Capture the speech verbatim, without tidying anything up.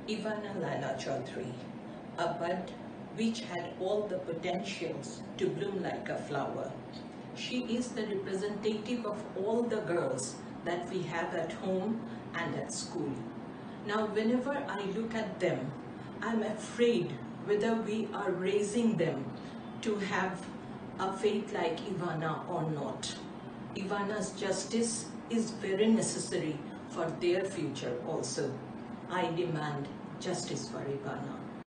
Evana a bud which had all the potentials to bloom like a flower. She is the representative of all the girls that we have at home and at school. Now, whenever I look at them, I'm afraid whether we are raising them to have a fate like Evana or not. Evana's justice is very necessary for their future also. I demand justice for Evana.